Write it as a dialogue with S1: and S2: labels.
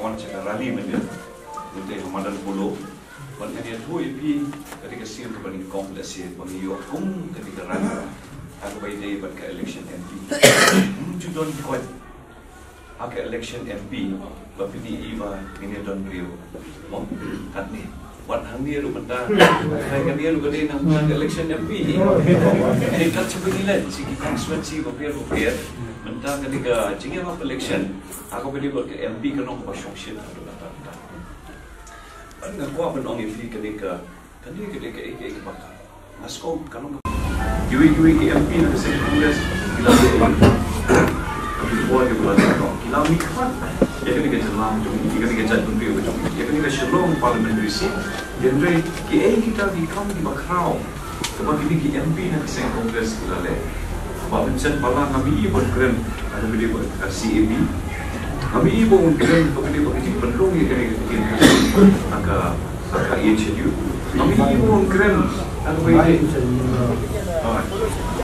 S1: kawan cakap rally dia untuk Ramadan 10 bagi dia tu ipi ketika sih kepada kompleks bagi yo kum ketika rally aku bagi dia pada election MP judon kau aku election MP bagi ni iba ini don beliau mau kan ni buat hangnya lu benda kan dia lu kena nak election MP ini kan sebenarnya sih constituency kopiar benda ketika jingga apa election aku beli buat ke MP kan aku pasang shit tu kata nggak kuat penong MP ketika ik bakal masuk kan Yui ke MP nak saya kongres bila tapi buat dia buat kita mikir ya kan kita jalan kita jalan beri macam ya kan kita shalom parliamentary seat genre kita di kaum di bakrau sebab ini ke MP nak saya kongres kita le sebab macam pala kami buat keren ada beli buat CAB kami ibu keren kami buat ini perlu ya kan kita agak HDU kami ibu keren ada beli